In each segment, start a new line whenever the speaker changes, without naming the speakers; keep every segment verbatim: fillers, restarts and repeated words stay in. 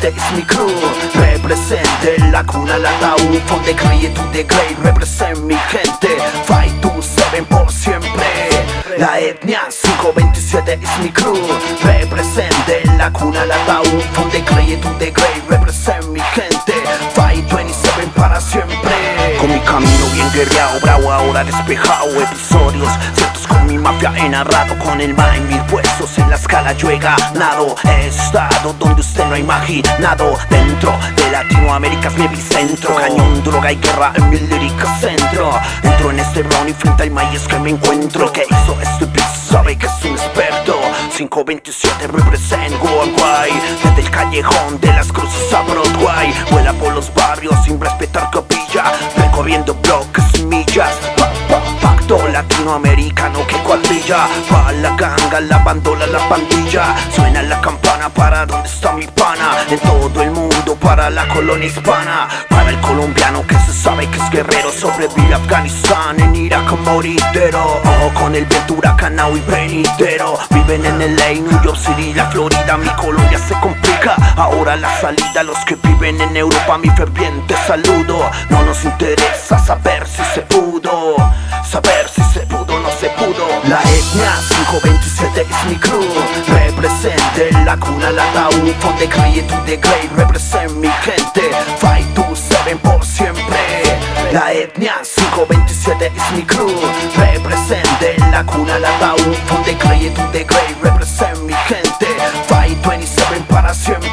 veintisiete es mi crew. Represente la cuna, la ataúd, Fonte Grey, tu de Grey. Represent mi gente, five two seven por siempre. La etnia cinco veintisiete es mi crew. Represente la cuna, la ataúd, Fonte Grey, tu de Grey. Represent mi gente, five twenty-seven para siempre. Con mi camino bien guerreado, bravo ahora despejado. Episodios ciertos con mi mafia he narrado. Con el mind mil puestos en la escala yo he ganado. He estado donde usted no ha imaginado. Dentro de Latinoamérica es mi epicentro. Cañón, droga y guerra en mi lírica centro. Entro en este round y frente al maíz que me encuentro. El que hizo este beat sabe que es un experto. Cinco veintisiete represent worldwide. Desde el callejón de las cruces a Broadway. Vuela por los barrios sin respetar capilla. Recorriendo bloques y millas. Pa, pa, pacto latinoamericano que cuadrilla. Pa' la ganga, la bandola, la pandilla. Suena la campana para donde está mi pana. En todo el mundo para la colonia hispana. Para el colombiano que se sabe que es guerrero. Sobrevive a Afganistán, en Irak moridero. Ojo con el viento huracanao y venidero. Viven en L A, New York City, la Florida. Mi Colombia se complica, ahora la salida. Los que viven en Europa, mi ferviente saludo. No nos interesa saber si se pudo. Saber si se pudo o no se pudo. La etnia cinco veintisiete es mi crew. Represente la cuna, la ataúd, Fonte Grey, tu de Grey. Represent mi gente, five two seven por siempre. La etnia cinco veintisiete es mi crew. Represente la cuna, la ataúd, Fonte Grey, tu de Grey. Represent mi gente, five twenty-seven para siempre.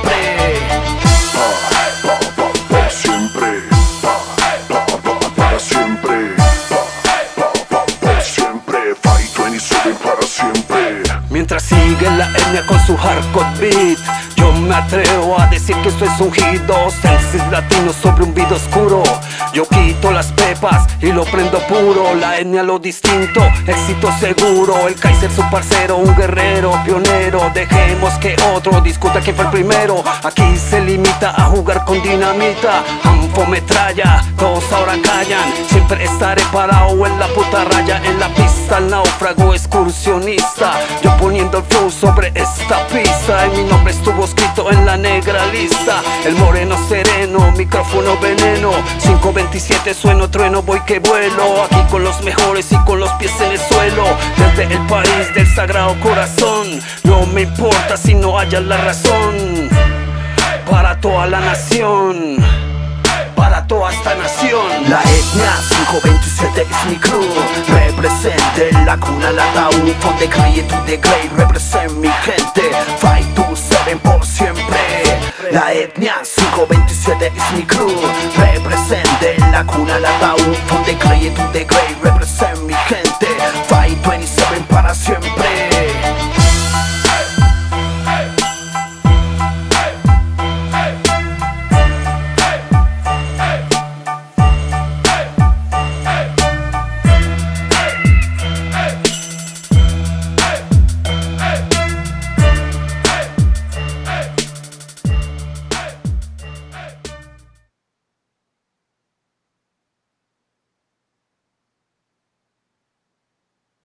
Para siempre, para siempre, para siempre, five twenty-seven para siempre.
Mientras sigue la etnia con su hardcore beat, yo me atrevo a decir que esto es un hit. Dos senses latinos sobre un beat oscuro. Yo quito las pepas y lo prendo puro. La etnia lo distinto, éxito seguro. El Kaiser su parcero, un guerrero pionero. Dejemos que otro discuta quién fue el primero. Aquí se limita a jugar con dinamita. Anfo metralla, todos ahora callan. Siempre estaré parado en la puta raya. En la pista el náufrago excursionista. Yo poniendo el flow sobre esta pista. Y mi nombre estuvo escrito en la negra lista. El moreno sereno, micrófono veneno. Cinco veintisiete sueno, trueno, voy que vuelo. Aquí con los mejores y con los pies en el suelo. Desde el país del sagrado corazón. No me importa si no haya la razón. Para toda la nación, para toda esta nación.
La etnia cinco veintisiete es mi crew. Represente la cuna, la ataúd, Fonte Grey, tu de Grey. Represent mi gente, five two seven por siempre. La etnia cinco veintisiete es mi crew. Represente la cuna, la ataúd, Fonte Grey, tu de Grey. Represent